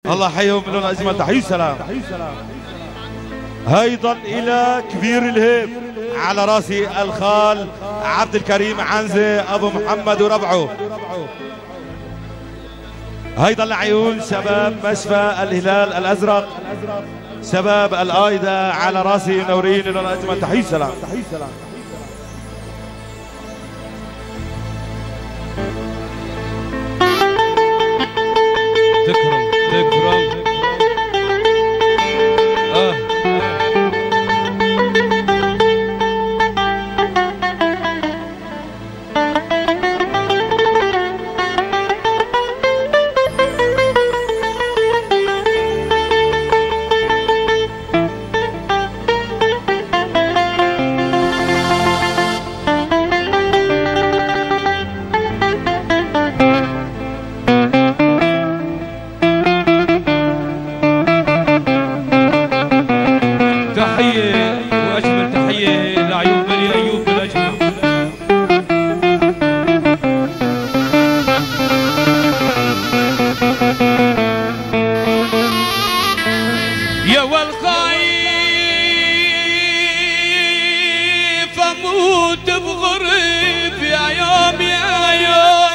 الله حيهم لنا اجمل تحيه سلام. ايضا الى كبير الهيب على راسي الخال عبد الكريم عنزه ابو محمد وربعه. ايضا لعيون شباب مشفى الهلال الازرق شباب الايده على راسي منورين لنا اجمل تحيه سلام. تكرم تحية وأجمل تحية لعيون بني أيوب الأجمل. يا والخايف أموت بغريب يا يوم يا يوم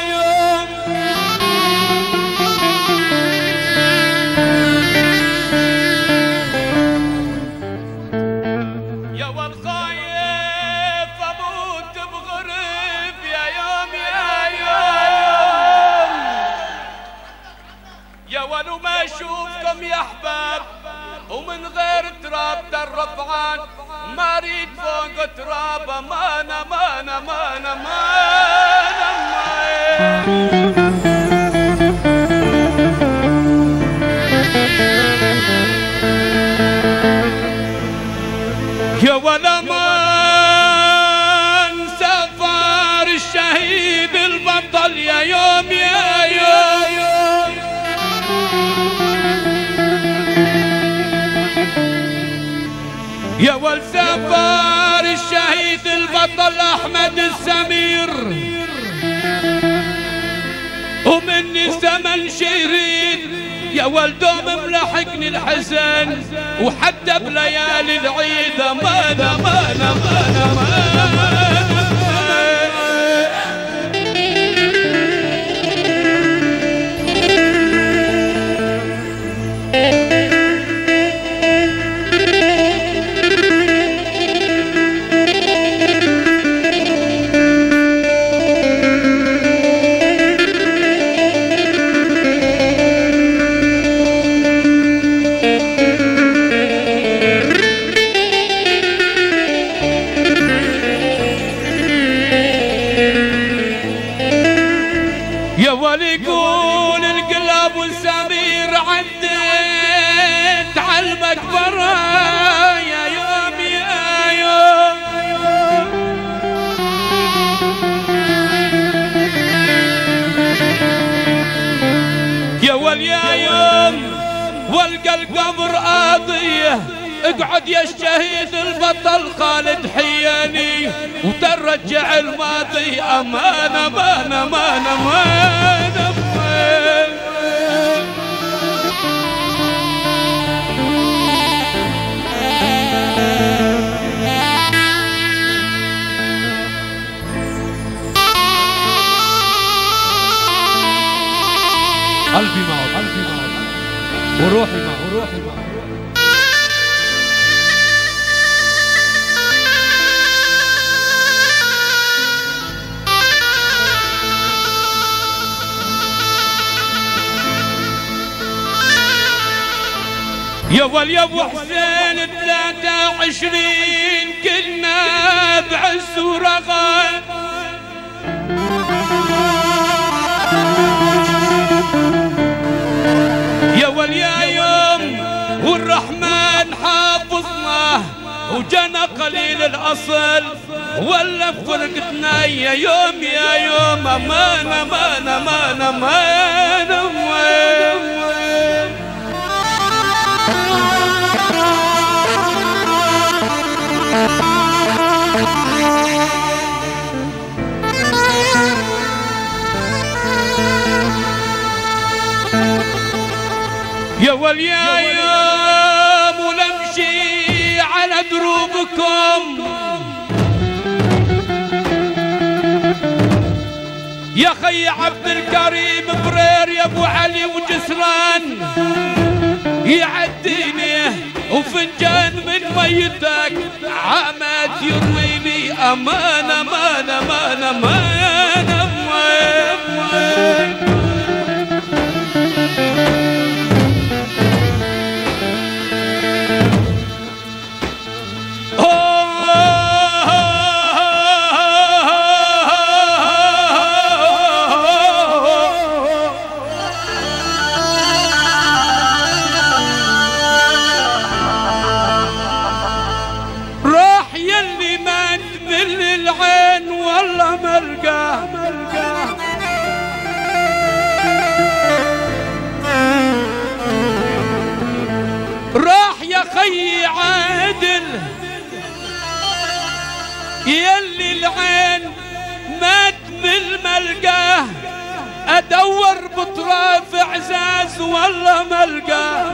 وما اشوفكم يا احباب ومن غير تراب الرفعان ما اريد فوق تراب امان امان امان امان يا ولا من سفر الشهيد البطل يا يوم يا يوم يا والسفر الشهيد البطل احمد السمير ومني زمن شيرين يا والدوم ملحقني الحزن وحتى بليالي العيد امان امان امان امان. يا ولي يقول القلب والسمير عديت على المقبرة يا يوم يا يوم يا ولي يا يوم والقى القبر قاضية اقعد يا الشهيد البطل خالد حياني وترجع الماضي امان امان امان امان امان. قلبي معه وروحي معه يا ولي ابو حسين 23 كنا بعز ورغد يا ولي يا يوم والرحمن حافظنا وجانا قليل الاصل ولا فرقتنا يا يوم يا يوم امان امان امان امان امان. يا واليوم ونمشي على دروبكم يا خي عبد الكريم برير يا ابو علي وجسران يعديني وفنجان من ميتك عمد يرويني امان امان امان امان امان راح يا خي عادل يلي العين مات بالملقاه ادور بطراف اعزاز والله ملقاه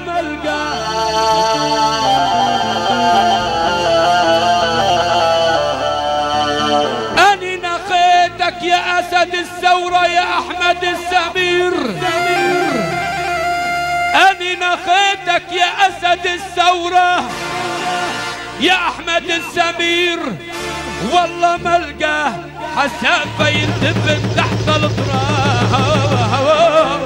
اني نخيتك يا اسد الثوره يا احمد السمير أني نخيتك يا أسد الثورة يا أحمد السمير والله ملقاه حسافة يندفن تحت التراب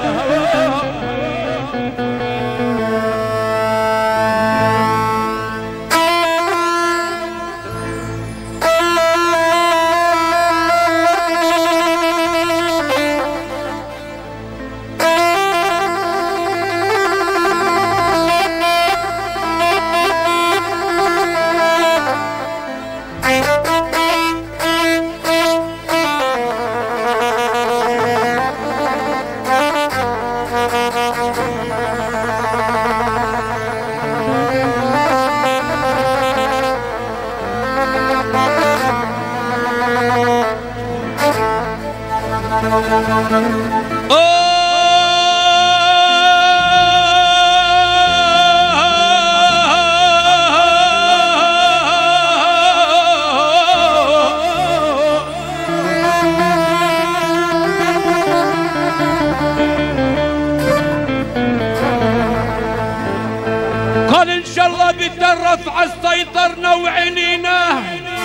قال ان شاء الله بيترف على سيطرنا وعنينا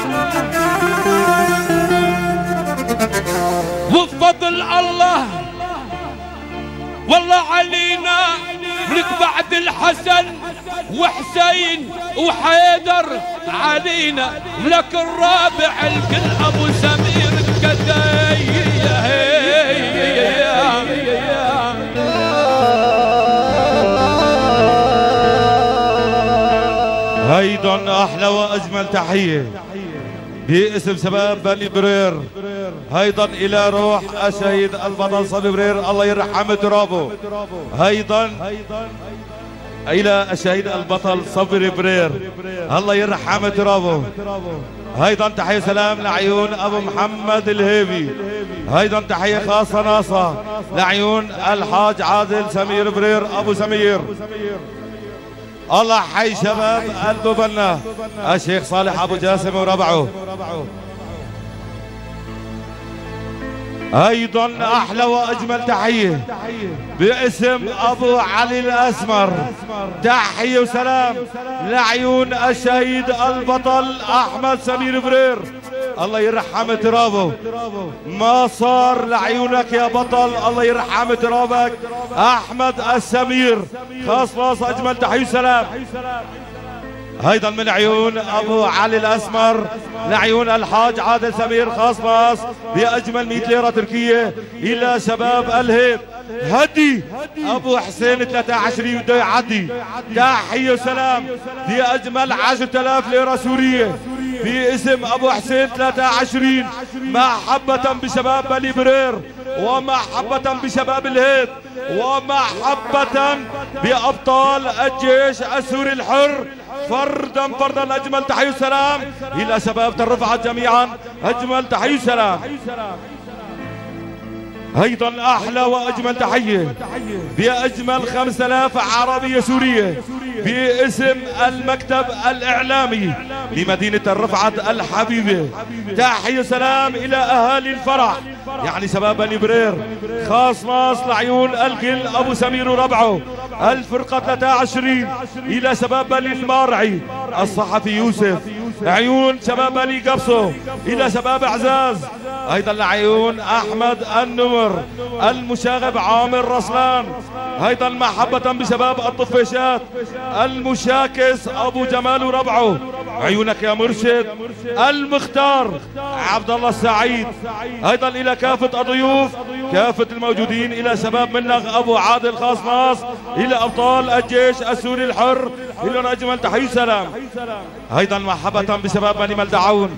وبفضل الله والله علينا لك بعد الحسن وحسين وحيدر علينا لك الرابع الكل ابو سمير الكتاي هيدا احلى واجمل تحيه باسم شباب بني برير هيدا الى روح الشهيد البطل صبي برير الله يرحم ترابه هيدا الى الشهيد البطل صبري برير الله يرحم ترابه هيدا تحيه سلام لعيون ابو محمد الهيبي هيدا تحيه خاصه ناصه لعيون الحاج عادل سمير برير ابو سمير الله حي شباب قلبه بنا الشيخ صالح ابو جاسم وربعه ايضا احلى واجمل تحيه باسم ابو علي الاسمر تحيه وسلام لعيون الشهيد البطل احمد سمير برير الله يرحم ترابه ما صار لعيونك يا بطل الله يرحم ترابك احمد السمير خاص اجمل تحيه وسلام ايضا من عيون ابو علي الاسمر لعيون الحاج عادل سمير خاص باجمل 100 ليره تركيه الى شباب الهيب هدي ابو حسين 23 بده يعدي تحيه وسلام باجمل 10000 ليره سوريه باسم ابو حسين 23 محبه بشباب بني برير ومحبه بشباب الهيب ومحبه بابطال الجيش السوري الحر فردا اجمل تحيه وسلام الى شباب الرفعت جميعا اجمل تحيه وسلام ايضا احلى واجمل تحيه باجمل 5000 عربيه سوريه باسم المكتب الاعلامي لمدينه الرفعت الحبيبه. تحيه سلام الى اهالي الفرح، يعني شباب بني برير، خاص ناس لعيون القل ابو سمير وربعه، الفرقه 23 الى شباب بني المارعي، الصحفي يوسف، عيون شباب بني قبصه الى شباب اعزاز، ايضا لعيون احمد النمر، المشاغب عامر رسلان، ايضا محبة بشباب الطفيشات، المشاكس ابو جمال وربعه، عيونك يا مرشد، المختار عبد الله السعيد، ايضا الى كافة الضيوف كافة الموجودين، الى شباب منغ ابو عادل خاص ناس، الى ابطال الجيش السوري الحر، الى اجمل تحية سلام. ايضا محبة بشباب بني ملدعون،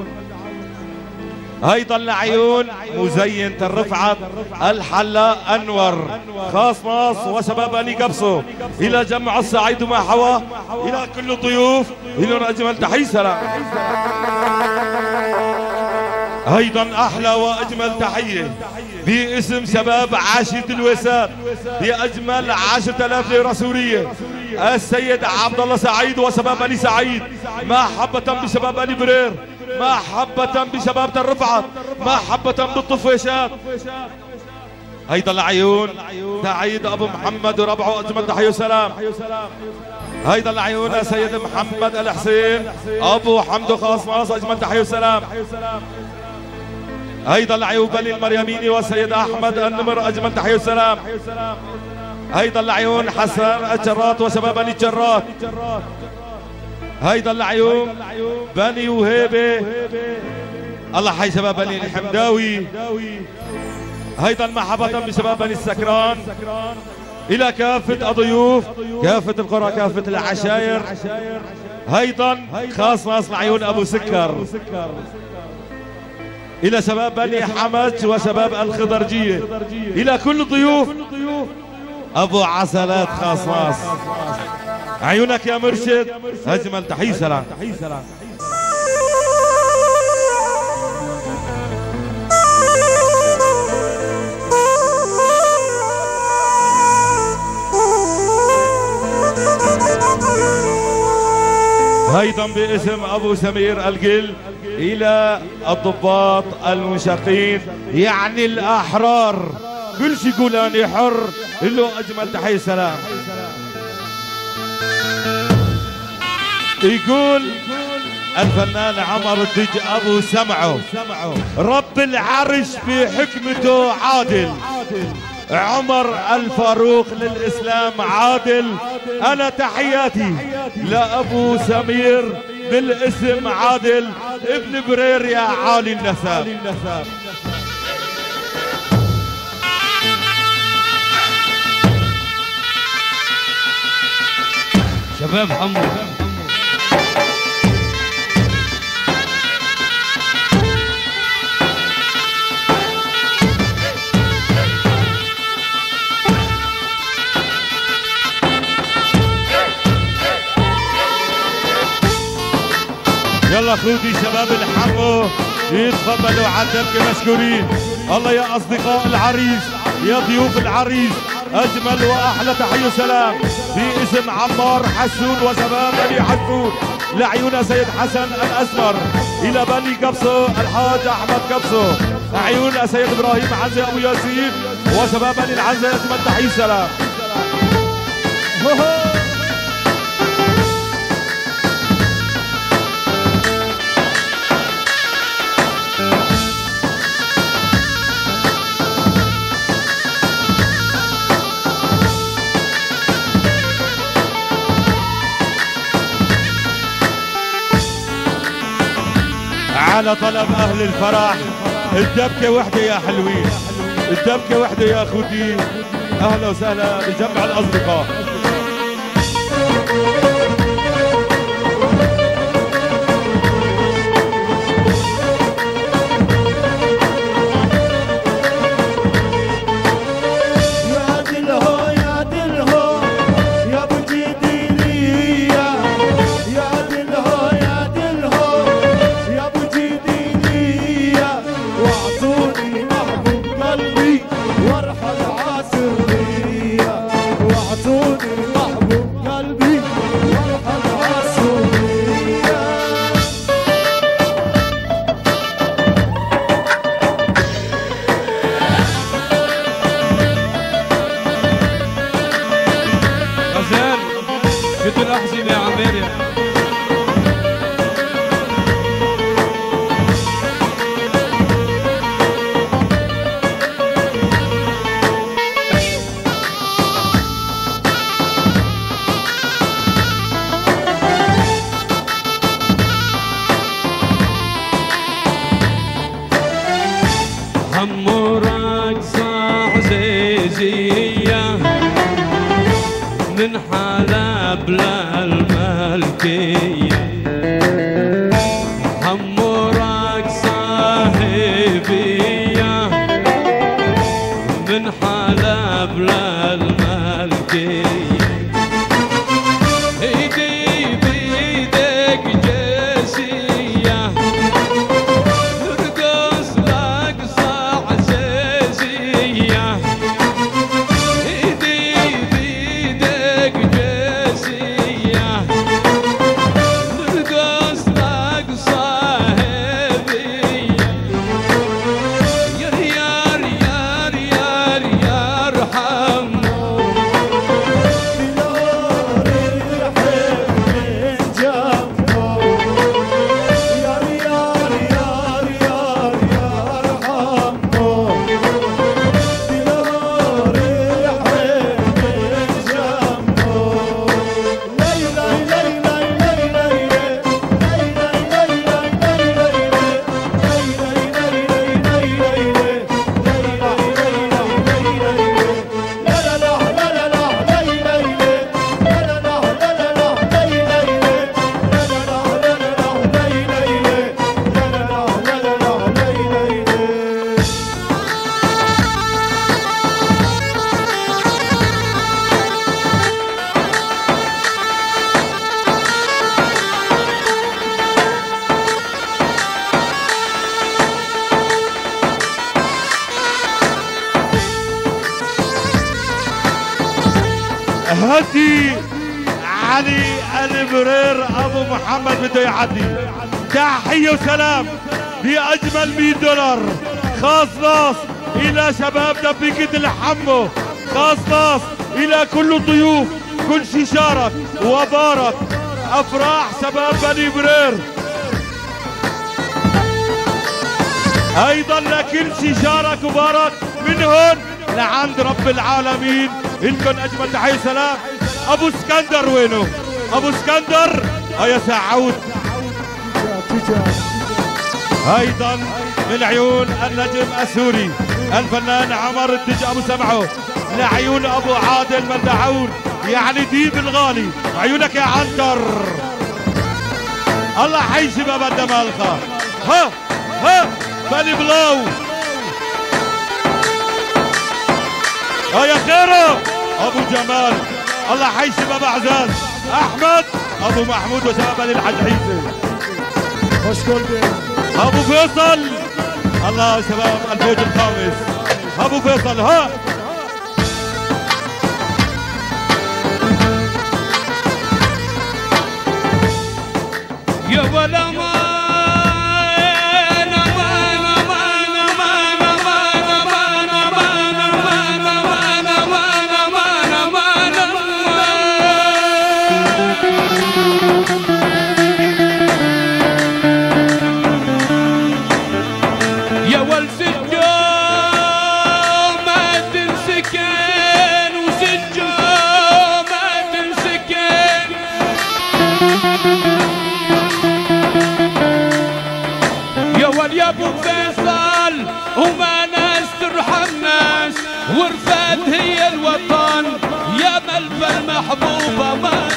ايضا لعيون مزين الرفعت الحلاق انور خاص ناص وشباب بني قبصه، الى جمع السعيد وما حواه، الى كل الضيوف، الى اجمل تحية سلام. ايضا احلى واجمل تحيه باسم شباب عاشية الوساد باجمل 10,000 ليره سوريه، السيد عبد الله سعيد وشباب بني سعيد، محبة بشباب بني برير، محبة بشباب الرفعت، محبة بالطفيشات. ايضا لعيون سعيد ابو محمد وربعه اجمل تحيه وسلام. ايضا لعيون سيد محمد الحسين ابو حمد خاص ناص اجمل تحيه وسلام. ايضا لعيون بني المريميني والسيد احمد النمر اجمل تحيه وسلام. ايضا لعيون حسن الجرات وشباب بني الجرات. ايضا لعيون بني وهيبه، الله حي شباب بني الحمداوي. ايضا محبة بشباب بني السكران، الى كافة الضيوف، كافة القرى، كافة العشاير. ايضا خاص ناس لعيون ابو سكر، الى شباب بني حمج وشباب الخضرجية، الى كل الضيوف ابو عسلات خاص ناس، عيونك يا مرشد اجمل تحية سلام. ايضا باسم ابو سمير القل الى الضباط المنشقين، يعني الاحرار، كل شي يقول اني حر، له اجمل تحية سلام. يقول الفنان عمر الدج ابو سمعه، رب العرش في حكمته عادل، عمر الفاروق للإسلام عادل. أنا تحياتي لأبو سمير بالاسم عادل ابن برير يا عالي النسب. شباب حمو يلا خذي شباب الحمو يتفضلوا على الدبكة مشكورين. الله يا أصدقاء العريس، يا ضيوف العريس، أجمل وأحلى تحية سلام باسم عمار حسون وشباب بني حسون، لعيون سيد حسن الأسمر، إلى بني قبصو الحاج أحمد قبصو، عيون سيد إبراهيم عنزة أبو ياسين وشباب بني العنزة، أجمل تحية سلام. على طلب اهل الفرح الدبكة وحدة يا حلوين، الدبكة وحدة يا اخوتي. اهلا وسهلا بجمع الاصدقاء. واعطوني محبوب قلبي بدون احزن يا عمير يا همورك صاع زيزية من حلب للملكية همورك صاحبية من حلب للملكية ايدي بيدك جسية نرقص رقصة عزيزية ايدي بيدك جسية نرقص رقصة هبية يار يار يار يار يار حمو هدي علي البرير ابو محمد بده يعدي تحيه وسلام باجمل $100 خاص ناص الى شباب دبيكة الحمو خاص ناص الى كل الضيوف كل شي شارك وبارك افراح شباب بني برير ايضا لكل شي شارك وبارك من هون لعند رب العالمين إلكن أجمل تحية وسلام. أبو اسكندر وينه؟ أبو اسكندر يا سعود. أيضا من عيون النجم السوري الفنان عمر الدج أبو سمعه لعيون أبو عادل مندعون يعني ديب الغالي عيونك يا عنتر. الله حي شباب الدمالخة. ها بني بلاو يا خيره ابو جمال. الله حي شباب اعزاز احمد ابو محمود وشباب بني الحجحيزه. ابو فيصل الله شباب الفوج الخامس ابو فيصل. ها يا ولا يا والسجو ما تنسكن وسجو ما تنسكن يا ول يا ابو فيصل وما ناس ترحم ناس ورفات هي الوطن يا ملفى المحبوبه ما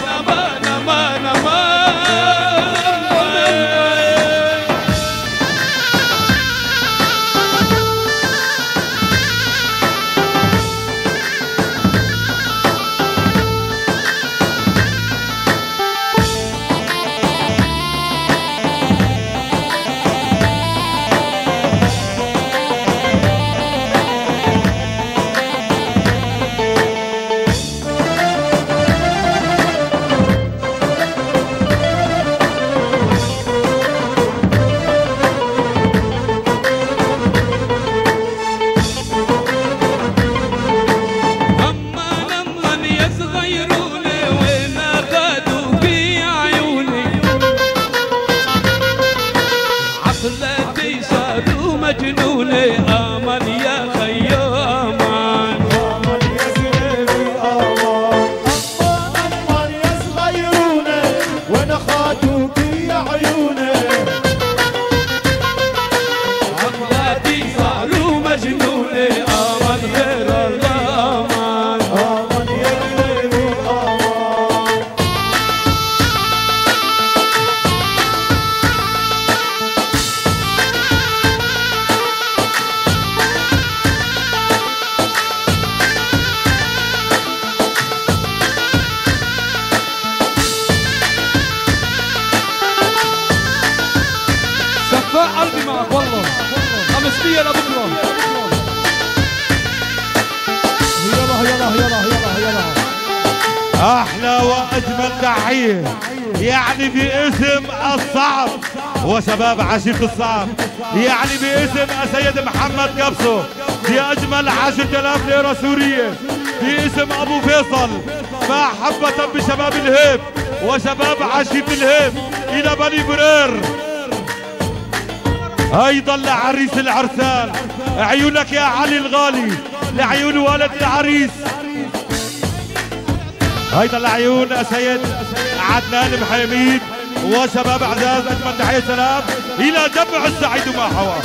الرسمية لبكرة. يلا احلى واجمل تحيه يعني باسم الصعب وشباب عشيرة الصعب، يعني باسم السيد محمد كبسو باجمل 10,000 ليره سوريه، باسم ابو فيصل محبه بشباب الهيب وشباب عشيرة الهيب الى بني برير. ايضا لعريس العرسان، عيونك يا علي الغالي، لعيون والد العريس، ايضا لعيون السيد عدنان محميد وشباب اعزاز. اجمل تحيه سلام الى جمع السعيد وما حواه.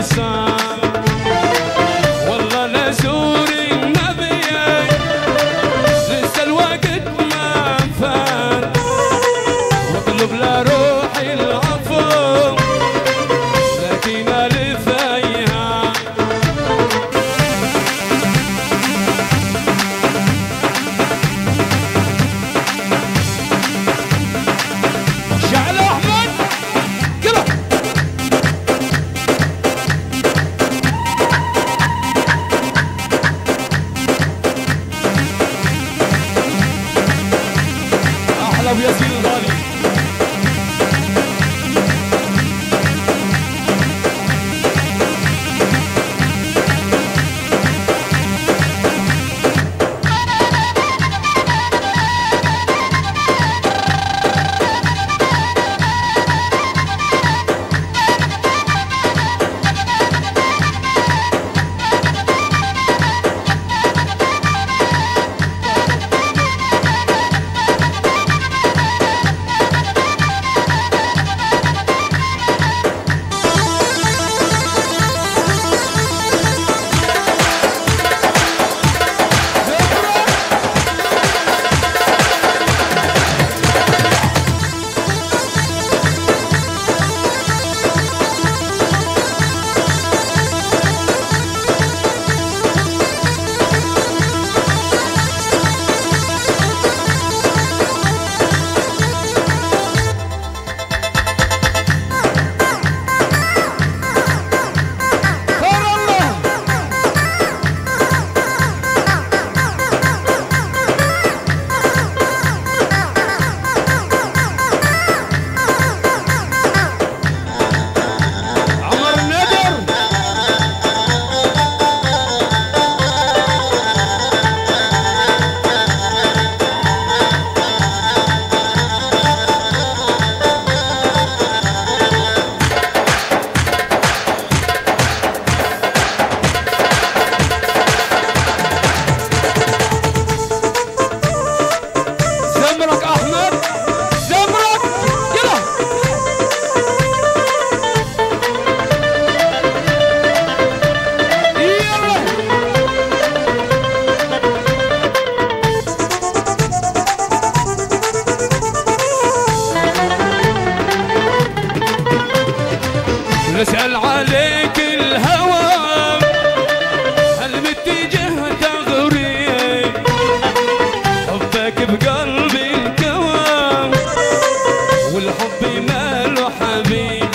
صار والله لزور النبي لسه الوقت ما فات واطلب لروحي العفو لكن الفيها شعل احمد كده احلى وياسين الغالي نسأل عليك الهوى هل متجه تغري حبك بقلبي انكوى والحب ماله حبيب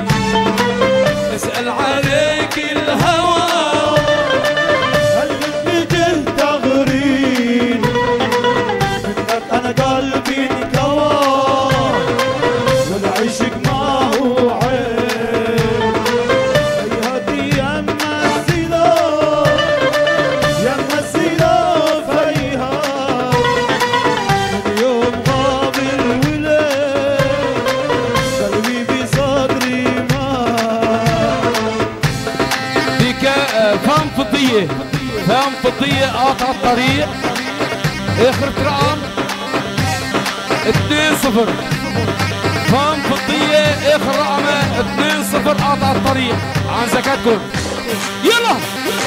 نسأل عليك الهوى هل متجه تغري منك انا قلبي انكوى والعشق ما هو عيب فهم فضية قاطع الطريق اخر رقم 2-0 فهم فضية اخر رقم 2-0 قاطع الطريق عن زكاتكم يلا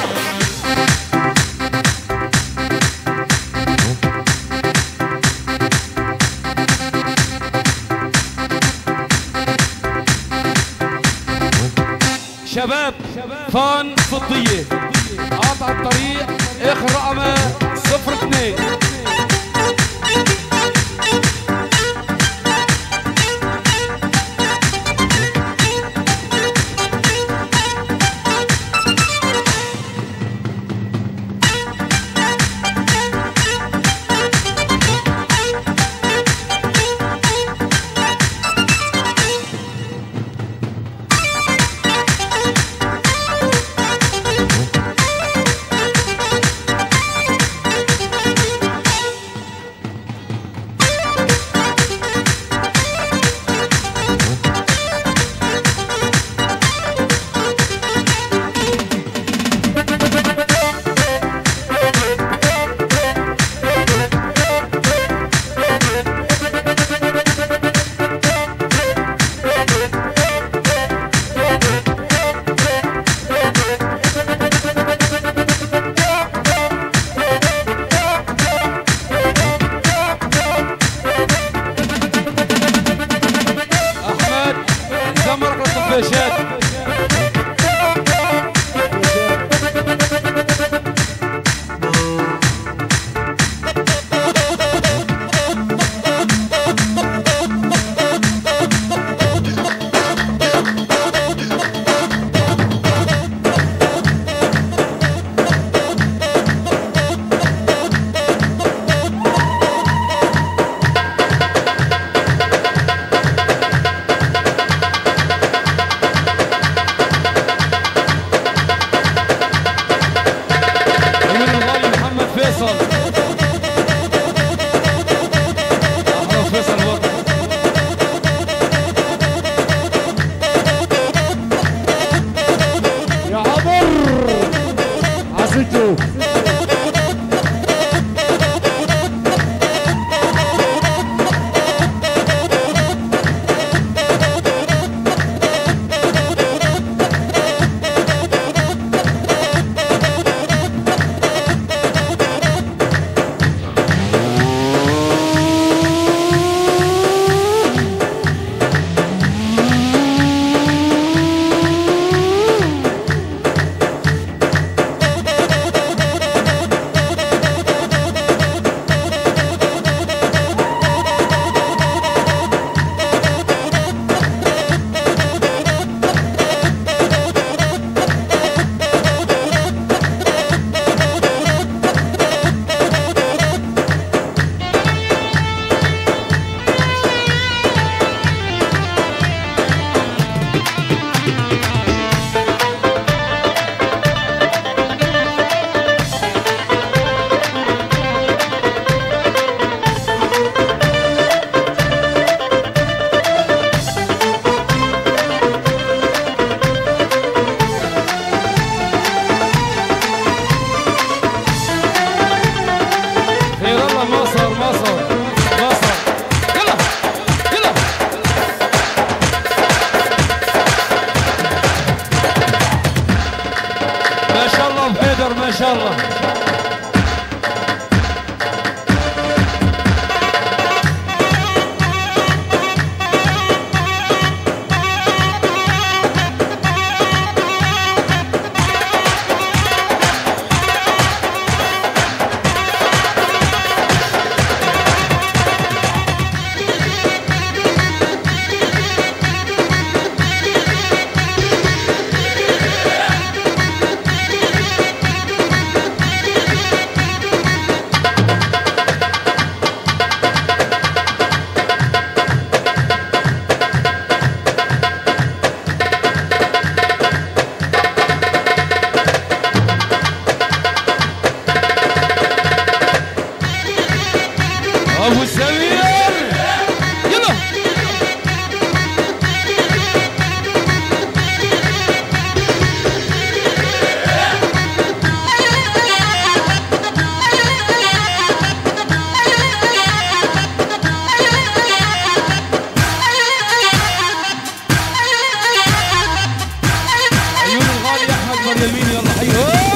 شباب فان فضية قاطع الطريق اخر رقم 0-2 حسنتو ما شاء الله. ابو سمير يلا عيون الغالي احمد مريمين يلا حيهم.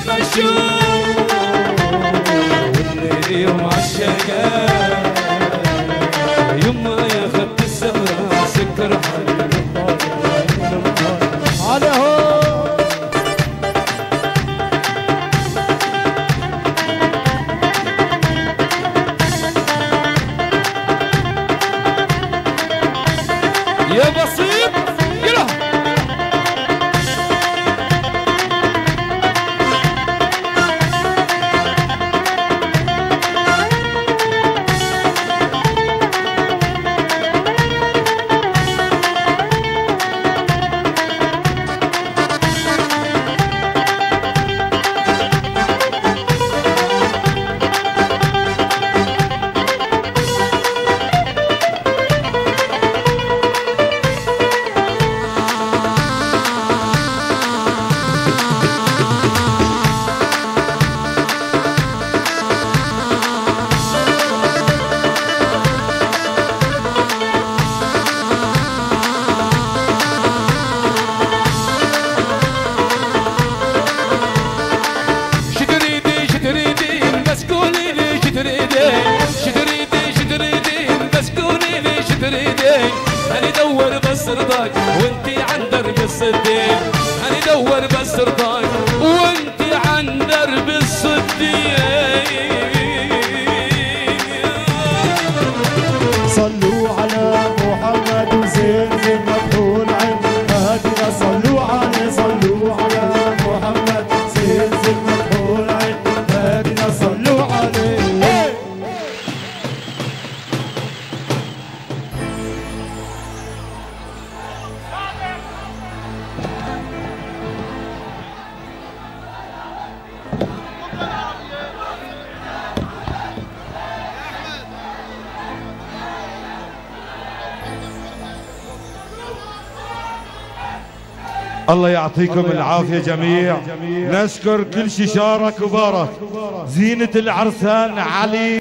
مشوق والليل يوم عالشقاء يما يا خد السمرة سكر على هو يا بسيط يلا هني دور بس رضاك وانتي عن درب الصديق هني دور بس رضاك وانتي عن درب الصديق صلوا على محمد وزين زين مدحون عين هادنا صلوا عليه صلوا على محمد زين زين مدحون عين هادنا صلوا عليه الله يعطيكم العافية جميع. نشكر كل شي شارك وبارك. زينة العرسان علي